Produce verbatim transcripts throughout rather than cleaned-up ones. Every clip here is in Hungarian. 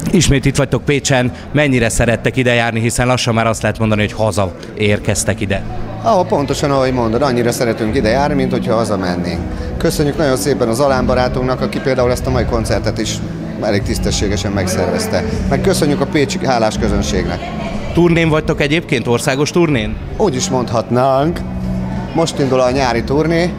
Ismét itt vagytok Pécsen, mennyire szerettek ide járni, hiszen lassan már azt lehet mondani, hogy haza érkeztek ide. Ah, pontosan ahogy mondod, annyira szeretünk ide járni, mint hogyha hazamennénk. Köszönjük nagyon szépen az Alán barátunknak, aki például ezt a mai koncertet is elég tisztességesen megszervezte. Meg köszönjük a pécsi hálás közönségnek. Turnén vagytok egyébként, országos turnén? Úgy is mondhatnánk. Most indul a nyári turné,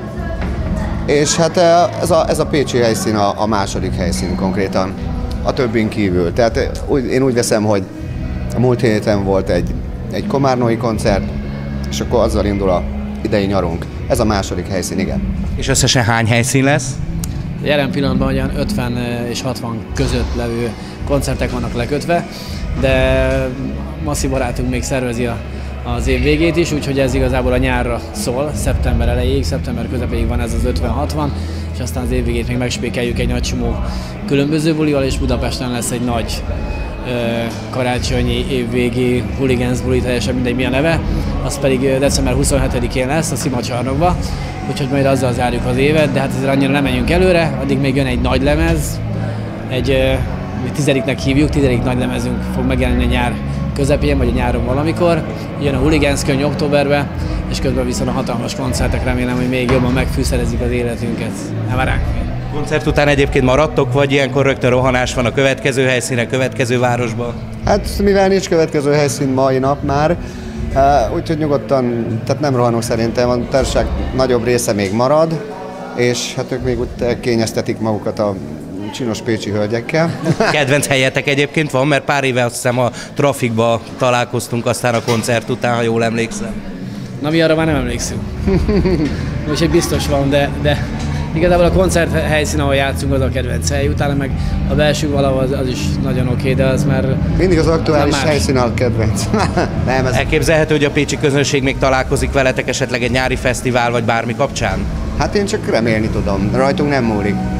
és hát ez a, ez a pécsi helyszín a, a második helyszín konkrétan, a többin kívül. Tehát úgy, én úgy veszem, hogy a múlt héten volt egy, egy komárnói koncert, és akkor azzal indul a idei nyarunk. Ez a második helyszín, igen. És összesen hány helyszín lesz? Jelen pillanatban olyan ötven és hatvan között levő koncertek vannak lekötve, de Massi barátunk még szervezi a, az év végét is, úgyhogy ez igazából a nyárra szól, szeptember elejéig, szeptember közepéig van ez az ötven-hatvan, és aztán az év végét még megspékeljük egy nagy csomó különböző bulival, és Budapesten lesz egy nagy ö, karácsonyi évvégi Hooligans buli, teljesen mindegy mi a neve, az pedig december huszonhetedikén lesz a Szima csarnokba, úgyhogy majd azzal zárjuk az évet, de hát ezért annyira nem menjünk előre, addig még jön egy nagy lemez, egy mi tizediknek hívjuk, tizedik nagy lemezünk fog megjelenni a nyár közepén, vagy a nyáron valamikor. Jön a Hooligans könyv októberbe, és közben viszont a hatalmas koncertek, remélem, hogy még jobban megfűszerezik az életünket. Nem vár ránk. Koncert után egyébként maradtok, vagy ilyenkor rögtön rohanás van a következő helyszínen, következő városba? Hát mivel nincs következő helyszín mai nap már, úgyhogy nyugodtan, tehát nem rohanunk szerintem, a társaság nagyobb része még marad, és hát ők még úgy kényeztetik magukat a csinos pécsi hölgyekkel. Kedvenc helyetek egyébként van, mert pár éve azt hiszem a Trafikba találkoztunk aztán a koncert után, ha jól emlékszem. Na mi arra már nem emlékszünk. Úgyhogy biztos van, de, de igazából a koncert helyszín, ahol játszunk, az a kedvenc hely, utána meg a belső valahol az, az is nagyon oké, de az már... Mindig az aktuális helyszín a kedvenc. nem, ez... Elképzelhető, hogy a pécsi közönség még találkozik veletek esetleg egy nyári fesztivál vagy bármi kapcsán? Hát én csak remélni tudom, rajtunk nem múlik.